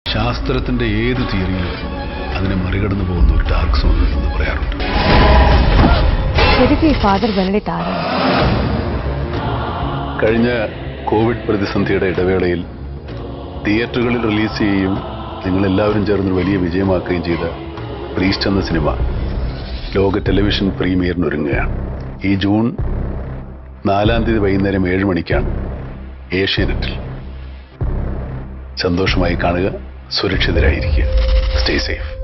ശാസ്ത്രത്തിന്റെ ഏത് തിയറിയിലും അതിനെ മറികടന്നു പോകുന്ന ഒരു ഡാർക്ക് സോൺ ഉണ്ടെന്ന് പറയാറുണ്ട്. ശരിക്കും ഈ ഫാദർ ബെനഡിക്ട് ആരാണ്? കഴിഞ്ഞ കോവിഡ് പ്രതിസന്ധിയുടെ ഇടവേളയിൽ തിയേറ്ററുകളിൽ റിലീസ് ചെയ്യുകയും നിങ്ങളെല്ലാവരും ചേർന്ന് വലിയ വിജയമാക്കുകയും ചെയ്ത പ്രീസ്റ്റ് എന്ന സിനിമ ലോക ടെലിവിഷൻ പ്രീമിയറിനൊരുങ്ങുകയാണ്. ഈ ജൂൺ 4-ാം തീയതി വൈകുന്നേരം 7 മണിക്കാണ് ഏഷ്യാനെറ്റിൽ. സന്തോഷമായി കാണുക, സുരക്ഷിതരായിരിക്കുക. Stay safe.